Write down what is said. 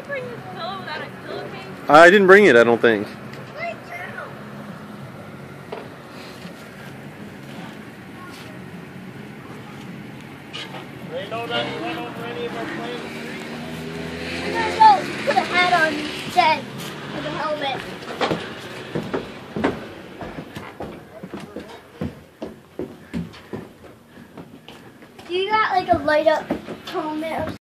bring this pillow without a pillowcase? I didn't bring it, I don't think. They know not to run over any of our planes. I'm gonna go put a hat on instead of a helmet. Do you got like a light up helmet or